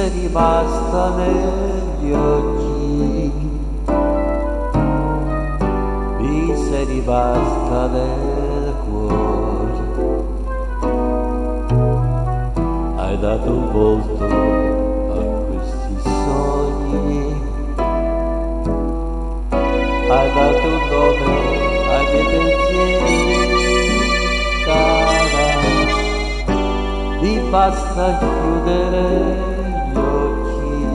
se rimasta negli occhi, mi sei rimasta nel cuore. Hai dato un volto a questi sogni, hai dato un nome ai miei pensieri, cara. Mi basta chiudere gli occhi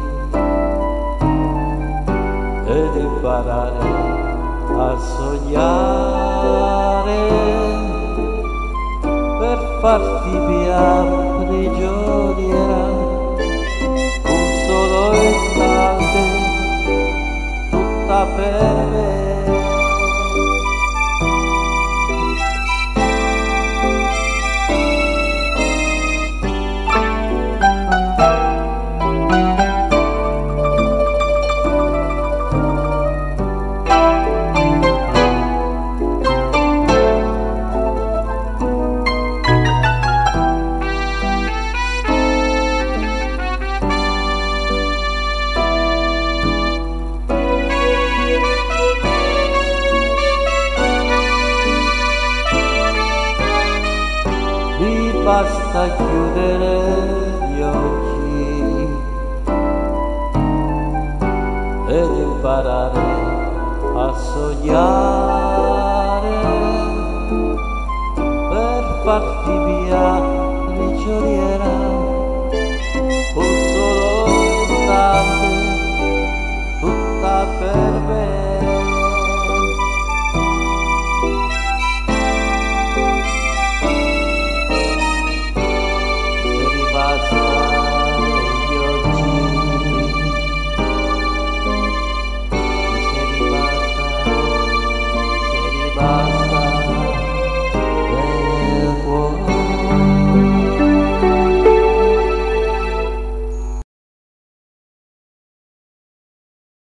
ed imparare a sognare per farti mia prigioniera un solo istante, tutta per me. Basta chiudere gli occhi ed imparare a sognare per farti via